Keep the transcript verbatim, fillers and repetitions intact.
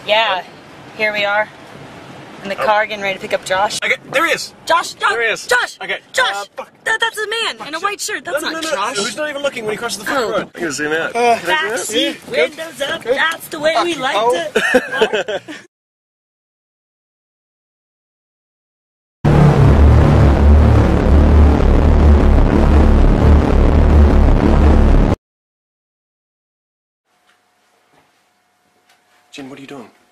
Yeah, here we are in the car getting ready to pick up Josh. Okay, there he is. Josh, Josh, There he is. Josh, Okay, Josh. uh, fuck. That, that's a man in a white shirt. That's no, no, not no, no. Josh. Who's not even looking when he crosses the front Oh. road? I'm gonna zoom out. Uh, Back seat, Yeah, windows up. That's the way we like Oh. it. Jin, what are you doing?